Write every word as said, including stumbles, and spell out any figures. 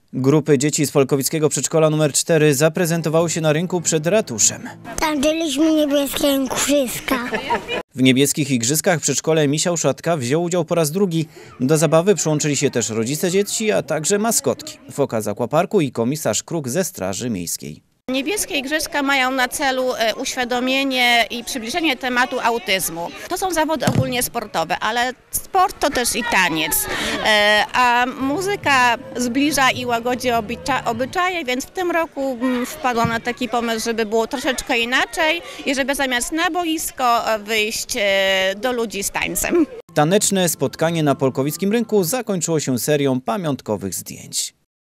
Grupy dzieci z Polkowickiego Przedszkola numer cztery zaprezentowały się na rynku przed ratuszem. Tańczyliśmy niebieskie igrzyska. W niebieskich igrzyskach w przedszkole Misia Uszatka wziął udział po raz drugi. Do zabawy przyłączyli się też rodzice dzieci, a także maskotki. Foka z akwaparku i komisarz Kruk ze Straży Miejskiej. Niebieskie igrzyska mają na celu uświadomienie i przybliżenie tematu autyzmu. To są zawody ogólnie sportowe, ale sport to też i taniec, a muzyka zbliża i łagodzi obyczaje, więc w tym roku wpadłam na taki pomysł, żeby było troszeczkę inaczej i żeby zamiast na boisko wyjść do ludzi z tańcem. Taneczne spotkanie na Polkowickim Rynku zakończyło się serią pamiątkowych zdjęć.